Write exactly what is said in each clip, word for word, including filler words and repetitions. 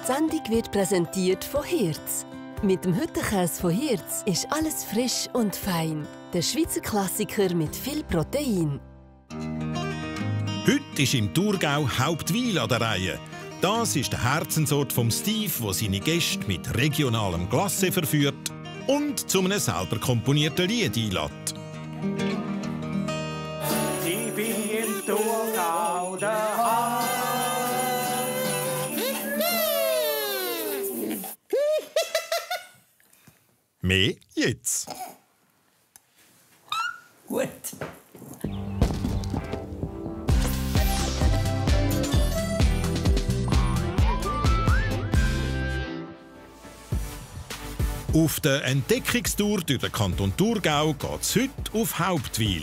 Sendung wird präsentiert von Hirz. Mit dem Hüttenkäse von Hirz ist alles frisch und fein. Der Schweizer Klassiker mit viel Protein. Heute ist im Thurgau Hauptwil an der Reihe. Das ist der Herzensort von Steve, der seine Gäste mit regionalem Glacé verführt und zu einem selber komponierten Lied einlädt. Ich bin im Thurgau daheim. Mehr jetzt. Gut. Auf der Entdeckungstour durch den Kanton Thurgau geht es heute auf Hauptwil.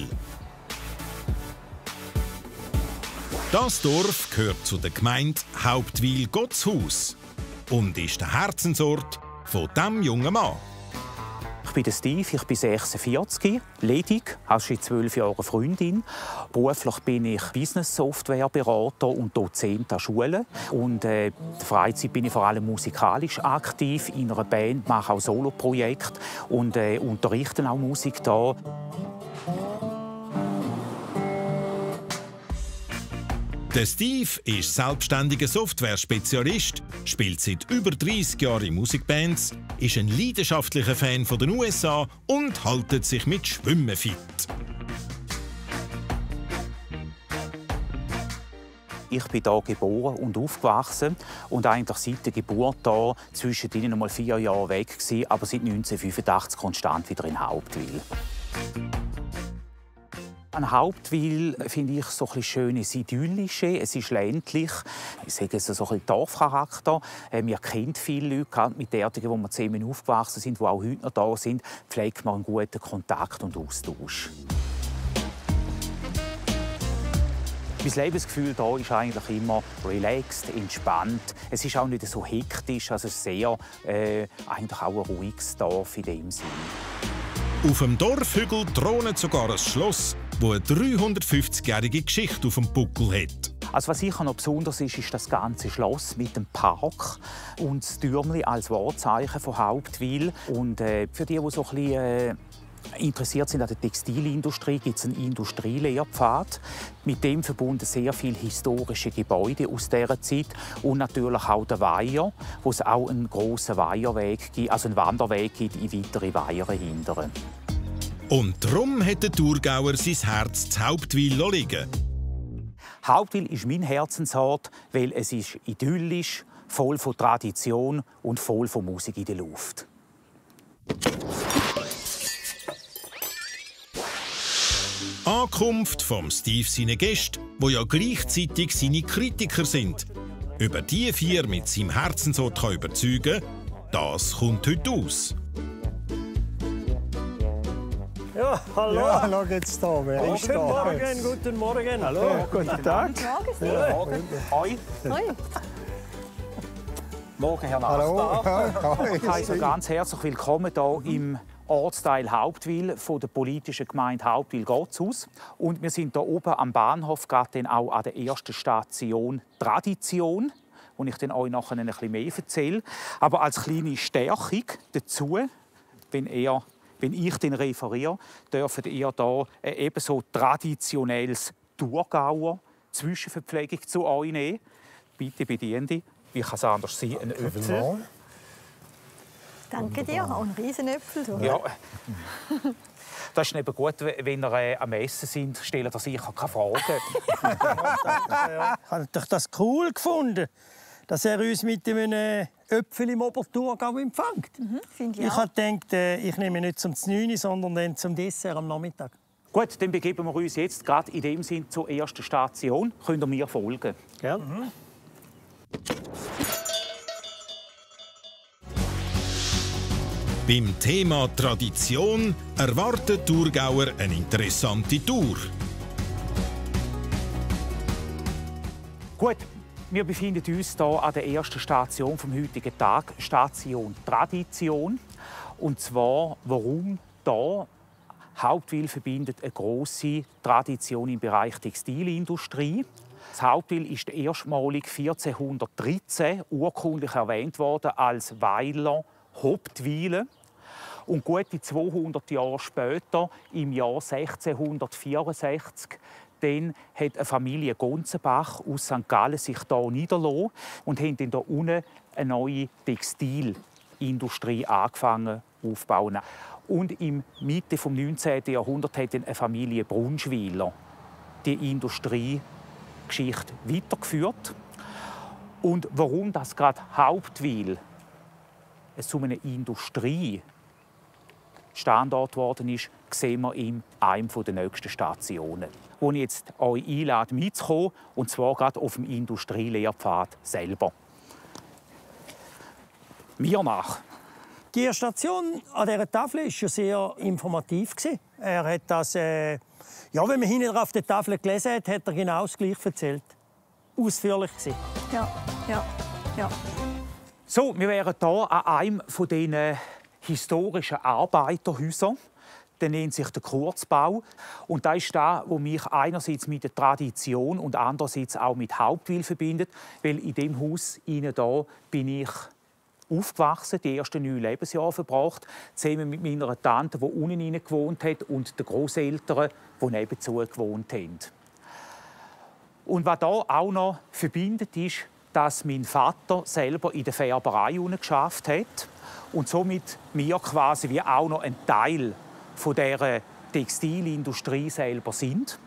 Das Dorf gehört zu der Gemeinde Hauptwil-Gottshaus und ist der Herzensort von diesem jungen Mann. Ich bin Steve, ich bin sechsundvierzig, ledig, habe seit zwölf Jahren eine Freundin. Beruflich bin ich Business-Software-Berater und Dozent an Schulen. Und äh, in der Freizeit bin ich vor allem musikalisch aktiv in einer Band, mache auch Soloprojekte und äh, unterrichte auch Musik da. Der Steve ist selbstständiger Software-Spezialist, spielt seit über dreissig Jahren in Musikbands, ist ein leidenschaftlicher Fan von den U S A und hält sich mit Schwimmen fit. Ich bin hier geboren und aufgewachsen und eigentlich seit der Geburt hier zwischendrin noch mal vier Jahre weg gewesen, aber seit neunzehnhundertfünfundachtzig konstant wieder in Hauptwil. An Hauptwil finde ich so ein schönes Idyllische. Es ist ländlich. Ich sage es so ein Dorfcharakter. Wir kennen viele Leute, mit denen, die wir zusammen aufgewachsen sind, die auch heute noch da sind, pflegt man einen guten Kontakt und Austausch. Mein Lebensgefühl hier ist eigentlich immer relaxed, entspannt. Es ist auch nicht so hektisch, also sehr äh, eigentlich auch ein ruhiges Dorf in dem Sinn. Auf dem Dorfhügel thront sogar ein Schloss, das eine dreihundertfünfzigjährige Geschichte auf dem Buckel hat. Also was sicher noch besonders ist, ist das ganze Schloss mit dem Park und das Türmli als Wahrzeichen von Hauptwil. Und äh, für die, die so ein bisschen äh, interessiert sind an der Textilindustrie, gibt es einen Industrielehrpfad. Mit dem verbunden sehr viele historische Gebäude aus dieser Zeit und natürlich auch der Weiher, wo es auch einen grossen Weiherweg gibt, also einen Wanderweg gibt in weitere Weiher hindern. Und darum hat der Thurgauer sein Herz zu Hauptwil liegen. Hauptwil ist mein Herzensort, weil es ist idyllisch, voll von Tradition und voll von Musik in der Luft. Ankunft vom Steve seine Gäste, wo ja gleichzeitig seine Kritiker sind. Über die vier mit seinem Herzensort kann überzeugen, das kommt heute aus. Ja, hallo. Ja, hallo geht's da. Wer Guten ist da? Morgen, guten Morgen. Hallo. Ja, guten Tag. Morgen. Hoi. Hoi. Morgen, Herr Hallo. Nachbar. Also ganz herzlich willkommen hier im Ortsteil Hauptwil von der politischen Gemeinde Hauptwil-Gottshaus. Und wir sind hier oben am Bahnhof, gerade dann auch an der ersten Station Tradition, wo ich dann euch nachher ein bisschen mehr erzähle. Aber als kleine Stärkung dazu, wenn ihr Wenn ich den referiere, dürft ihr hier ein ebenso traditionelles Thurgauer Zwischenverpflegung zu euch nehmen. Bitte bediene dich. Wie kann es anders sein? Ein Öpfel. Danke dir, auch ein Riesenäpfel. Du. Ja. Das ist eben gut, wenn ihr äh, am Essen sind, stellen ihr sicher keine Fragen. Ich habe das cool gefunden, dass er uns mit einem Äpfel im Oberthurgau empfängt. Mhm, finde ich ich auch. habe gedacht, äh, ich nehme nicht zum neun, sondern dann zum Dessert am Nachmittag. Gut, dann begeben wir uns jetzt gerade in dem Sinn zur ersten Station. Könnt ihr mir folgen? Gell? Mhm. Beim Thema Tradition erwartet Thurgauer eine interessante Tour. Gut, wir befinden uns hier an der ersten Station vom heutigen Tag, Station Tradition. Und zwar, warum da Hauptwil verbindet eine grosse Tradition im Bereich Textilindustrie. Das Hauptwil ist erstmalig vierzehnhundertdreizehn urkundlich erwähnt worden als Weiler Hauptwilen. Und gute zweihundert Jahre später, im Jahr sechzehnhundertvierundsechzig, dann hat eine Familie Gonzenbach aus Sankt Gallen sich hier niedergelassen und haben dann hier unten eine neue Textilindustrie angefangen aufzubauen. Und im Mitte des neunzehnten Jahrhunderts hat dann eine Familie Brunschwiler die Industriegeschichte weitergeführt. Und warum das gerade Hauptwil zu einer Industrie Standort geworden ist, sehen wir in einer der nächsten Stationen, wo ich jetzt euch einlade, mitzukommen, und zwar gerade auf dem Industrielehrpfad selber. Mir nach. Die Station an dieser Tafel war schon sehr informativ. Er hat das, äh, ja, wenn man hinten auf der Tafel gelesen hat, hat er genau das Gleiche erzählt. Ausführlich gewesen. Ja, ja, ja. So, wir wären hier an einem von diesen historischen Arbeiterhäusern. Der nennt sich der Kurzbau. Und das ist das, was mich einerseits mit der Tradition und andererseits auch mit Hauptwil verbindet. Weil in diesem Haus hier bin ich aufgewachsen, die ersten neun Lebensjahre verbracht, zusammen mit meiner Tante, die unten hinein gewohnt hat, und den Grosseltern, die nebenzu gewohnt haben. Und was hier auch noch verbindet, ist, dass mein Vater selber in der Färberei geschafft hat und somit wir quasi wie auch noch ein Teil von der Textilindustrie selber sind.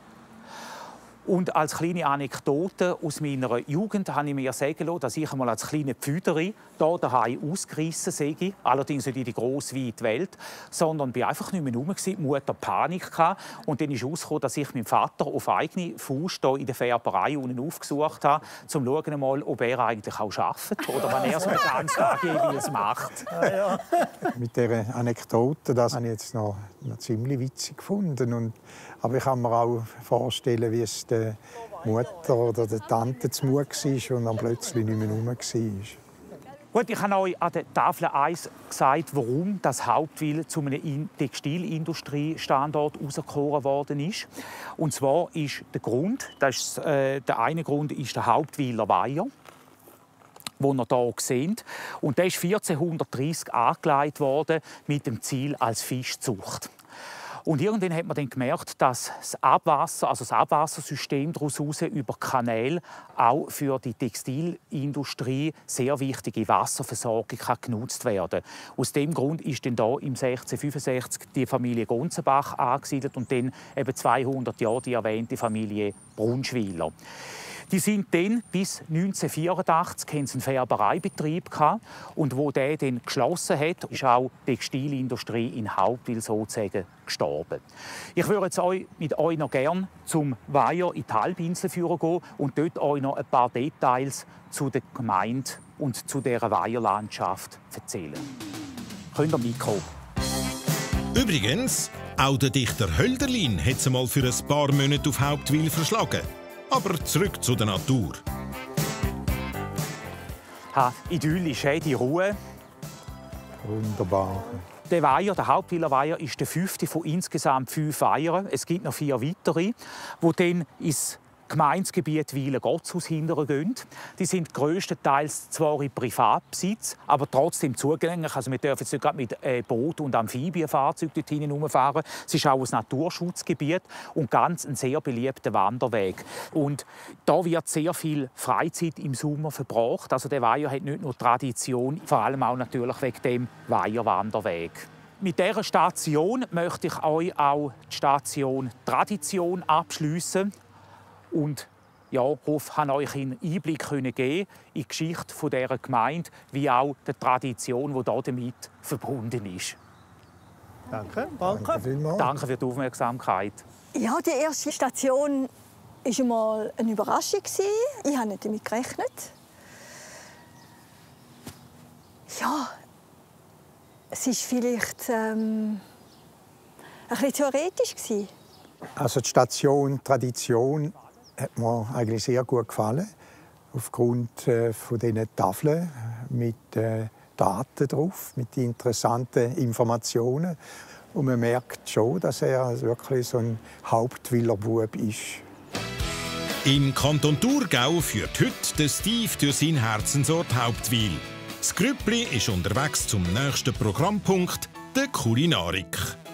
Und als kleine Anekdote aus meiner Jugend habe ich mir sagen lassen, dass ich einmal als kleine Pfüderi hier daheim ausgerissen sei. Allerdings nicht in die grosse, weite Welt, sondern bin einfach nicht mehr rum. Die Mutter Panik hatte. Und dann ist herausgekommen, dass ich meinen Vater auf eigene Faust hier in der Färberei unten aufgesucht habe, um zu schauen, ob er eigentlich auch arbeitet oder wenn er so den ganzen Tag jeweils macht. Ah, ja. Mit dieser Anekdote, das habe ich jetzt noch, noch ziemlich witzig gefunden. Und, aber ich kann mir auch vorstellen, wie es der Mutter oder der Tante zu Mut war und dann plötzlich nicht mehr rum war. Gut, ich habe euch an der Tafel eins gesagt, warum das Hauptwil zu einem Textilindustriestandort auserkoren worden ist. Und zwar ist der Grund, das ist, äh, der eine Grund ist der Hauptwiler Weiher, den ihr hier seht. Und der ist vierzehnhundertdreißig angelegt worden mit dem Ziel als Fischzucht. Und irgendwann hat man dann gemerkt, dass das Abwasser, also das Abwassersystem daraus über Kanäle auch für die Textilindustrie sehr wichtige Wasserversorgung kann genutzt werden. Aus dem Grund ist dann hier im sechzehnhundertfünfundsechzig die Familie Gonzenbach angesiedelt und dann eben zweihundert Jahre die erwähnte Familie Brunschwiler. Die sind dann bis neunzehnhundertvierundachtzig einen Färbereibetrieb gehabt, und wo der dann geschlossen hat, ist auch die Textilindustrie in Hauptwil sozusagen gestorben. Ich würde jetzt euch, mit euch noch gerne zum Weiher in die Halbinsel führen gehen und dort euch noch ein paar Details zu der Gemeinde und zu dieser Weiherlandschaft erzählen. Könnt ihr mitkommen? Übrigens, auch der Dichter Hölderlin hat es mal für ein paar Monate auf Hauptwil verschlagen. Aber zurück zu der Natur. Ha, idyllisch, he? Die Ruhe. Wunderbar. Der Weiher, der Hauptwiler Weiher, ist der fünfte von insgesamt fünf Weihern. Es gibt noch vier weitere, die dann ins Gemeindegebiet Weiler-Gottshus hingehen. Die sind grösstenteils zwar in Privatbesitz, aber trotzdem zugänglich. Also wir dürfen jetzt nicht gerade mit äh, Boot- und Amphibienfahrzeugen dort herumfahren. Es ist auch ein Naturschutzgebiet und ganz ein sehr beliebter Wanderweg. Und da wird sehr viel Freizeit im Sommer verbracht. Also der Weiher hat nicht nur Tradition, vor allem auch natürlich wegen dem Weiher-Wanderweg. Mit dieser Station möchte ich euch auch die Station Tradition abschliessen. Und ja, hoffe, ich konnte euch einen Einblick geben in die Geschichte dieser Gemeinde, wie auch die Tradition, die damit verbunden ist. Danke. Danke. Danke, Danke für die Aufmerksamkeit. Ja, die erste Station war einmal eine Überraschung. Ich habe nicht damit gerechnet. Ja, es war vielleicht ähm, ein bisschen theoretisch. Also die Station Tradition hat mir eigentlich sehr gut gefallen. Aufgrund äh, von diesen Tafeln mit äh, Daten drauf, mit interessanten Informationen. Und man merkt schon, dass er wirklich so ein Hauptwiler Bub ist. Im Kanton Thurgau führt heute der Steve durch seinen Herzensort Hauptwil. Das Grüppli ist unterwegs zum nächsten Programmpunkt, der Kulinarik.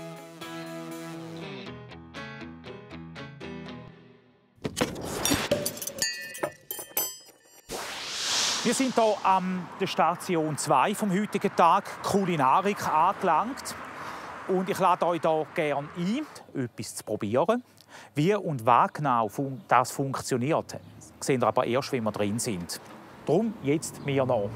Wir sind hier an der Station zwei vom heutigen Tag, Kulinarik, angelangt. Und ich lade euch hier gerne ein, etwas zu probieren. Wie und was genau das funktioniert, sehen wir aber erst, wenn wir drin sind. Darum jetzt mehr noch.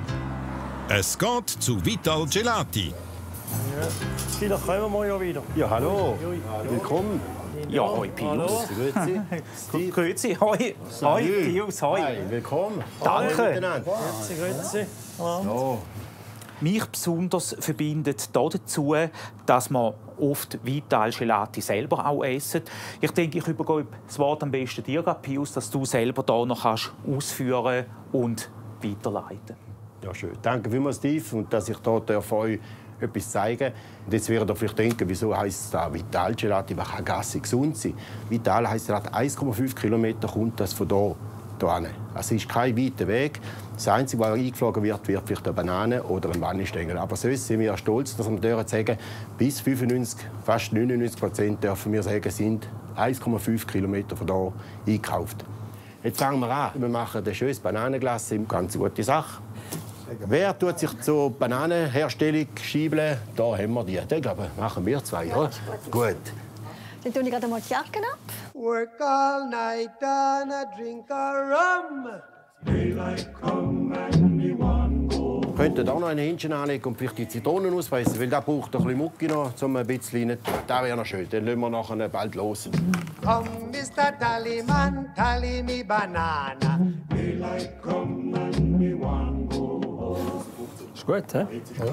Es geht zu Vital Gelati. Ja, vielleicht kommen wir ja wieder. Ja, hallo. Willkommen. Ja, hoi Pius. Grüezi. Steve. Grüezi, hoi. Hoi Pius, hoi. Hi, willkommen. Danke. Grüezi, grüezi. So. Mich besonders verbindet hier dazu, dass man oft Vital Gelati selber auch essen. Ich denke, ich übergebe das Wort am besten dir, Pius, dass du selber hier noch kannst ausführen und weiterleiten. Ja, schön. Danke vielmals, Steve, und dass ich hier für euch etwas zeigen. Und jetzt werdet ihr vielleicht denken, wieso heisst es da Vital Gelati? Was kann Gassi gesund sein? Vital heisst, eins Komma fünf Kilometer kommt das von hier. Hierhin. Also es ist kein weiter Weg. Das Einzige, was eingeflogen wird, wird vielleicht eine Banane oder ein Wannenstängel. Aber sonst sind wir stolz, dass wir sagen, bis fünfundneunzig, fast neunundneunzig Prozent dürfen wir sagen, sind eins Komma fünf Kilometer von hier eingekauft. Jetzt fangen wir an. Wir machen ein schönes Bananenglas, eine ganz gute Sache. Wer tut sich zur Bananenherstellung schieben? Da haben wir die. Ich glaube, machen wir zwei. Oder? Gut. Dann tue ich gerade mal die Jacke ab. Work all night and I drink a rum. Daylight come and me one go. Könnt ihr da noch ein Hähnchen anlegen und vielleicht die Zitronen auspressen? Weil das braucht ein bisschen Mucki noch, um ein bisschen rein. Das wäre noch schön. Dann lassen wir nachher bald los. Come, Mister Tallyman, tally me banana. Daylight come and me one go. Ist gut, hä? Ja.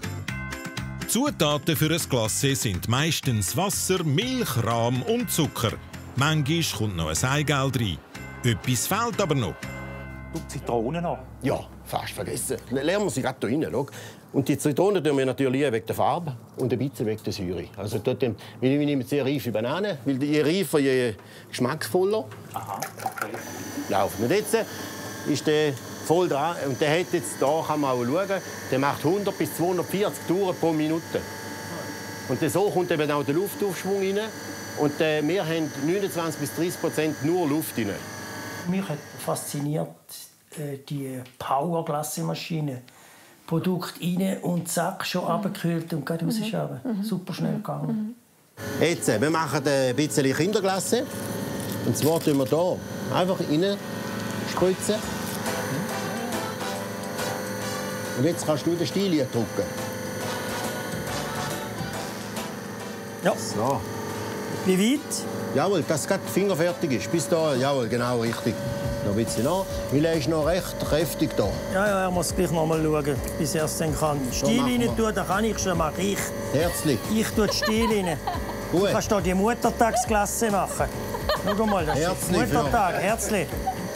Zutaten für ein Glacé sind meistens Wasser, Milch, Rahm und Zucker. Manchmal kommt noch ein Eigelb rein. Etwas fehlt aber noch. Und Zitronen noch? Ja, fast vergessen. Lernen wir sie gerade hier rein. Schau. Und die Zitronen tun wir natürlich wegen der Farbe und ein bisschen wegen der Säure. Also dort, wir nehmen sehr reife Bananen, weil je reifer, je geschmacksvoller. Aha, okay. Laufen. Und jetzt ist der voll dran. Und der hat jetzt, da kann man auch schauen, der macht hundert bis zweihundertvierzig Touren pro Minute. Und so kommt eben auch der Luftaufschwung rein. Und äh, wir haben neunundzwanzig bis dreißig Prozent nur Luft rein. Mich hat fasziniert äh, die Power-Glasse-Maschine. Produkt rein und zack, schon abgekühlt und gerade rausschauen. Mhm. Super schnell gegangen. Mhm. Jetzt, wir machen ein bisschen Kinderglasse. Und zwar tun wir hier einfach rein spritzen. Und jetzt kannst du den Stiel drücken. Ja. So. Wie weit? Jawohl, dass es gerade fingerfertig ist. Bis da, jawohl, genau richtig. Noch ein bisschen nach. Weil er ist noch recht kräftig da. Ja, ja, er muss gleich noch mal schauen, bis er es dann kann. Stiel rein tun, dann kann ich schon, mache ich. Herzlich. Ich tue den Stiel rein. Gut. Du kannst hier die Muttertagsklasse machen. Schau mal, das Herzlich, ist Muttertag. ja. Herzlich.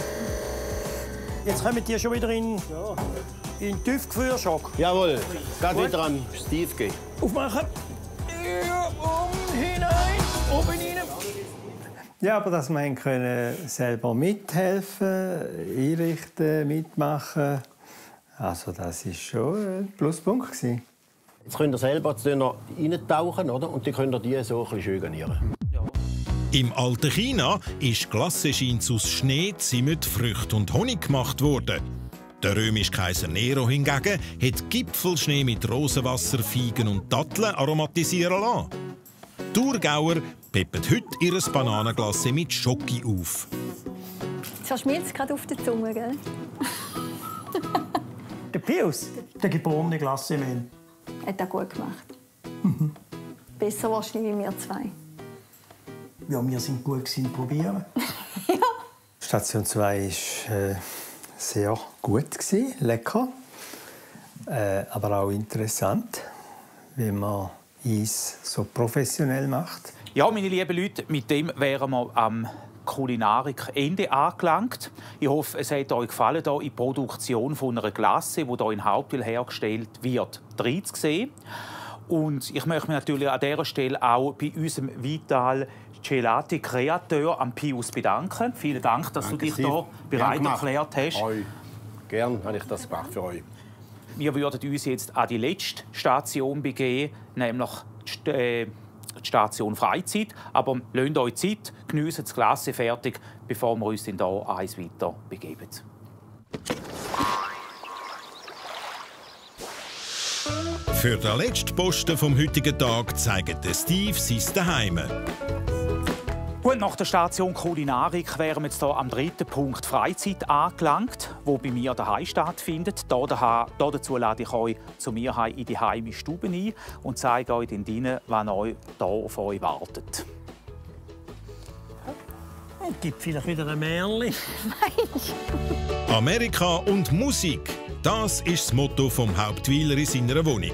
Jetzt kommen die schon wieder in, in den Tiefgefrierschock. Jawohl. Gerade wieder an Steve gehen. Aufmachen. Ja, um, hinein, oben rein. Ja, aber dass wir können selber mithelfen, einrichten, mitmachen, also das ist schon ein Pluspunkt gewesen. Jetzt könnt ihr selber reintauchen, oder? Und dann könnt ihr die so ein bisschen schön garnieren. Im alten China ist Glacescheins aus Schnee, Zimt, Früchten und Honig gemacht worden. Der römische Kaiser Nero hingegen hat Gipfelschnee mit Rosenwasser, Feigen und Datteln aromatisieren lassen. Die Thurgauer peppen heute ihr Bananenglace mit Schoki auf. Es verschmilzt gerade auf der Zunge, gell? Der Pius, der geborene Glaceman. Hat er gut gemacht. Mhm. Besser wahrscheinlich wie wir zwei. Ja, wir sind gut gewesen, probieren. Ja. Station zwei war äh, sehr gut gewesen, lecker, äh, aber auch interessant, wie man Eis so professionell macht. Ja, meine lieben Leute, mit dem wären wir am Kulinarik-Ende angelangt. Ich hoffe, es hat euch gefallen, hier in die Produktion von einer Glace, die hier in Hauptwil hergestellt wird, reinzusehen. Und ich möchte mich natürlich an dieser Stelle auch bei unserem Vital Gelati-Kreateur am Pius bedanken. Vielen Dank, dass Danke, du dich hier bereit erklärt hast. Euch. Gern habe ich das gemacht für euch. Wir würden uns jetzt an die letzte Station begeben, nämlich die, äh, die Station Freizeit. Aber lasst euch Zeit, geniessen das Glas fertig, bevor wir uns dann hier eins weiter begeben. Für den letzten Posten vom heutigen Tag zeigt Steve sein Daheim. Gut, nach der Station Kulinarik wären wir jetzt hier am dritten Punkt Freizeit angelangt, wo bei mir daheim stattfindet. Da, da, dazu lade ich euch zu mir in die heimische Stube ein und zeige euch dann drinnen, was euch hier auf euch wartet. Es gibt vielleicht wieder ein Märchen. Amerika und Musik. Das ist das Motto vom Hauptwiler in seiner Wohnung.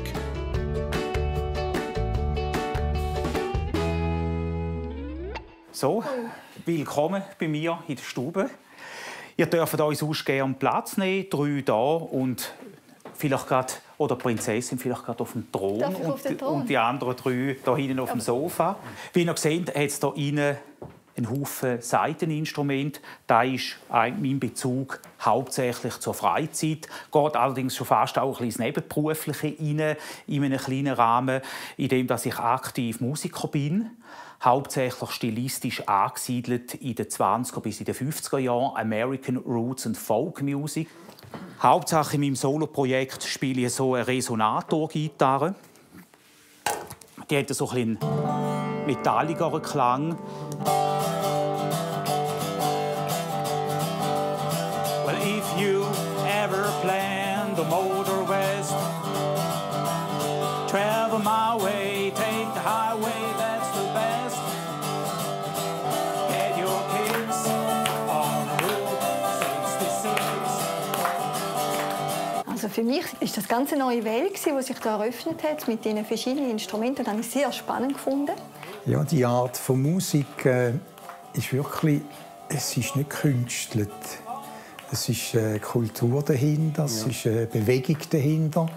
So, willkommen bei mir in der Stube. Ihr dürft euch sonst gerne Platz nehmen, drei da und vielleicht gerade, oder die Prinzessin vielleicht gerade auf dem Thron, Darf ich auf den und, Thron? und die anderen drei da hinten auf dem Sofa. Wie ihr seht, hat es hier innen einen Haufen Saiteninstrumente. Da ist mein Bezug hauptsächlich zur Freizeit. Geht allerdings schon fast auch ein bisschen ins Nebenberufliche rein, in einem kleinen Rahmen, in dem dass ich aktiv Musiker bin. Hauptsächlich stilistisch angesiedelt in den zwanziger bis in den fünfziger Jahren American Roots and Folk Music. Hauptsache in meinem Soloprojekt spiele ich so eine Resonator-Gitarre. Die hat so ein bisschen metalligeren Klang. Well, if you ever plan to motor west, travel my way, take the highway, that's the best. Get your kicks on Route sechsundsechzig. Also für mich ist das ganz eine neue Welt, die sich da eröffnet hat mit diesen verschiedenen Instrumenten. Das habe ich sehr spannend gefunden. Ja, die Art von Musik äh, ist wirklich, es ist nicht gekünstelt. Es ist äh, Kultur dahinter, ja. Es ist äh, Bewegung dahinter.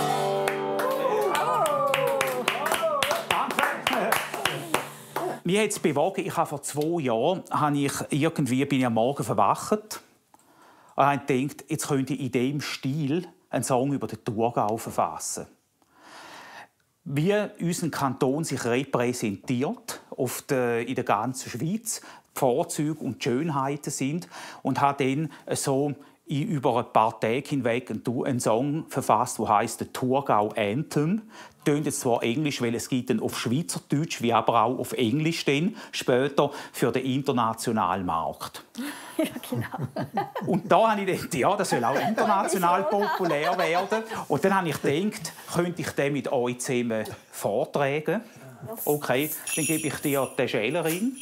Mir hat es bewogen, ich habe vor zwei Jahren habe ich irgendwie, bin ich am Morgen verwacht und habe gedacht, jetzt könnte ich in diesem Stil einen Song über den Thurgau verfassen. Wie unser Kanton sich repräsentiert auf der, in der ganzen Schweiz, die Vorzüge und die Schönheiten sind, und habe dann so über ein paar Tage hinweg einen Song verfasst, der heisst «The Thurgau Anthem». Das klingt jetzt zwar Englisch, weil es gibt ihn auf Schweizerdeutsch, wie aber auch auf Englisch dann, später für den internationalen Markt. Ja, genau. Und da habe ich gedacht, ja, das soll auch international populär werden. Und dann habe ich gedacht, könnte ich den mit euch zusammen vortragen? Okay, dann gebe ich dir den Schälerin.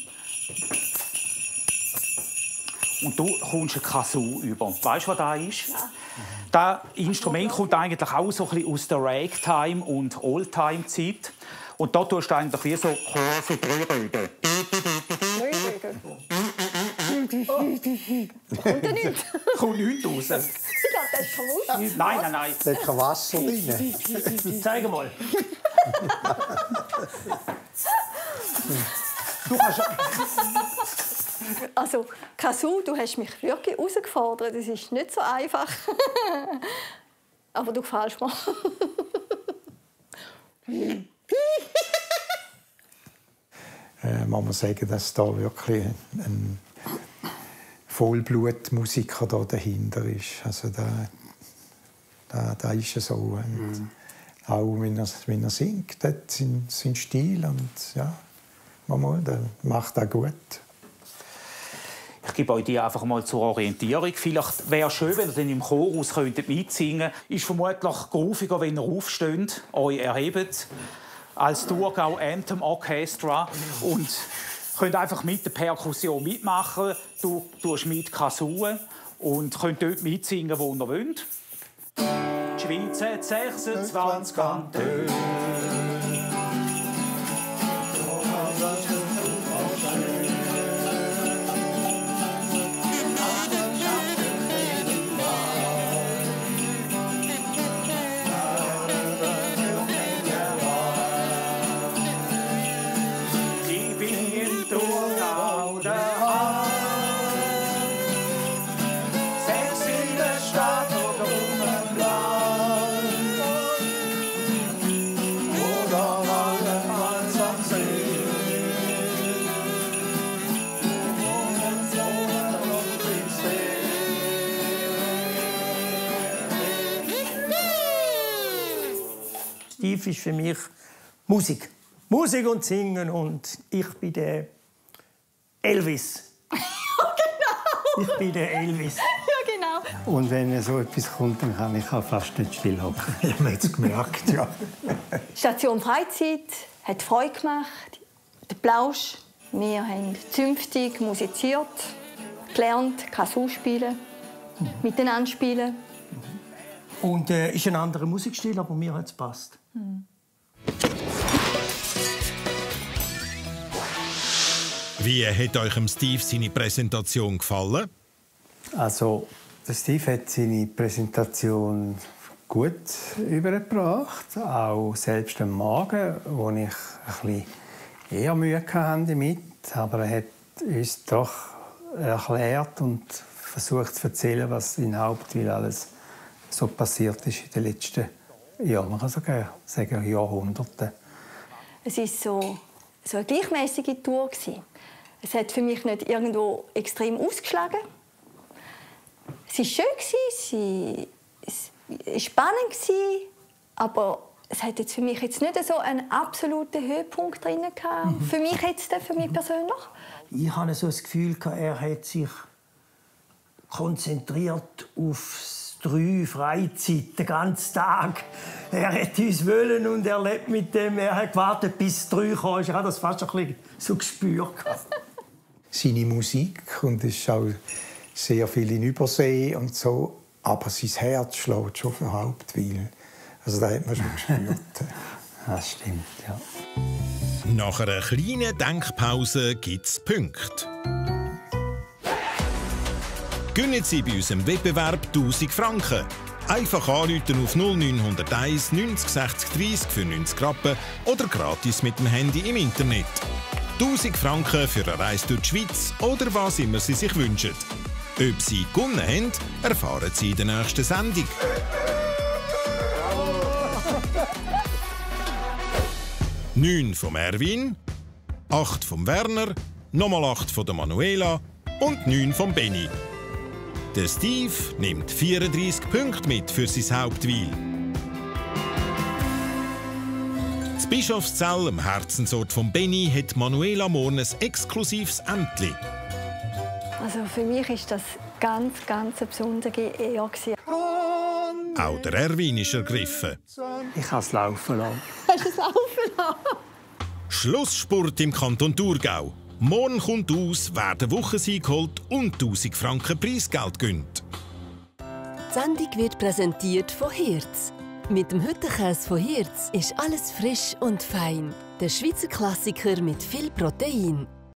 Und du kommst ein Kazoo über. Weißt du, was das ist? Ja. Das Instrument kommt eigentlich auch so ein bisschen aus der Ragtime- und Oldtime-Zeit. Und da tust du eigentlich wie so Kurse drüber. Kommt da nichts? Kommt nichts raus. Ich glaube, das ist verrückt. Nein, nein, nein. Da ist kein Wasser drin. Zeig mal. Du kannst... Also, Kazoo, du hast mich wirklich herausgefordert. Das ist nicht so einfach. Aber du gefällst mir. äh, muss man sagen, dass da wirklich ein Vollblutmusiker da dahinter ist. Also da, da, da ist es so. Und mhm. Auch wenn er, wenn er singt, hat sein, sein Stil und ja, mal, der macht er gut. Ich gebe euch die einfach mal zur Orientierung. Vielleicht wäre es schön, wenn ihr dann im Chorus mitsingen könntet. Ist vermutlich grooviger, wenn ihr aufsteht, euch erhebt als Thurgau Anthem Orchestra und könnt einfach mit der Perkussion mitmachen. Du tust mit Kazoo und könnt dort mitsingen, wo ihr wollt. Die Schweiz hat sechsundzwanzig Kantone. Steve ist für mich Musik. Musik und Singen und ich bin der Elvis. Ja, genau. Ich bin der Elvis. Ja, genau. Und wenn so etwas kommt, dann kann ich auch fast nicht stillhocken. Ich habe es gemerkt, ja. Station Freizeit hat Freude gemacht. Der Plausch. Wir haben zünftig musiziert, gelernt, Kazoo spielen, mhm. miteinander spielen. Und es äh, ist ein anderer Musikstil, aber mir hat es gepasst. Mhm. Wie hat euch Steve seine Präsentation gefallen? Also, der Steve hat seine Präsentation gut übergebracht, auch selbst am Morgen, wo ich ein bisschen eher Mühe hatte damit, aber er hat uns doch erklärt und versucht zu erzählen, was in Hauptwil alles so passiert ist in den letzten Jahren, man kann sogar sagen Jahrhunderten. Es war so, so eine gleichmäßige Tour. Es hat für mich nicht irgendwo extrem ausgeschlagen. Es war schön, es war spannend, aber es hat jetzt für mich jetzt nicht so einen absoluten Höhepunkt drin gehabt. Mhm. Für mich jetzt, für mich persönlich. Ich hatte so das Gefühl, er hat sich konzentriert auf drei Freizeit den ganzen Tag. Er hat uns wollen und er lebt mit dem. Er hat gewartet, bis drei kam. Ich habe das fast ein bisschen so gespürt. Seine Musik und es ist auch sehr viel in Übersee und so, aber sein Herz schlägt schon für Hauptwil. Also da hat man schon gespürt. Das stimmt, ja. Nach einer kleinen Denkpause gibt es Punkte. Gönnen Sie bei unserem Wettbewerb tausend Franken. Einfach anrufen auf null neun null eins neunzig sechzig dreißig für neunzig Rappen oder gratis mit dem Handy im Internet. tausend Franken für eine Reise durch die Schweiz oder was immer Sie sich wünschen. Ob Sie gewonnen haben, erfahren Sie in der nächsten Sendung. neun vom Erwin, acht vom Werner, nochmal acht von der Manuela und neun vom Benny. Der Steve nimmt vierunddreissig Punkte mit für sein Hauptwil. Das Bischofszell, am Herzensort von Benny, hat Manuela morgen ein exklusives Ämtli. Also für mich ist das ganz, ganz eine besondere Ehre. Auch der Erwin ist ergriffen. Ich kann es laufen lassen. Hast du es laufen lassen? Schlussspurt im Kanton Thurgau. Morgen kommt aus, wer den Wochensieg holt und tausend Franken Preisgeld gönnt. Die Sendung wird präsentiert von Hirz. Mit dem Hüttenkäse von Hirz ist alles frisch und fein. Der Schweizer Klassiker mit viel Protein.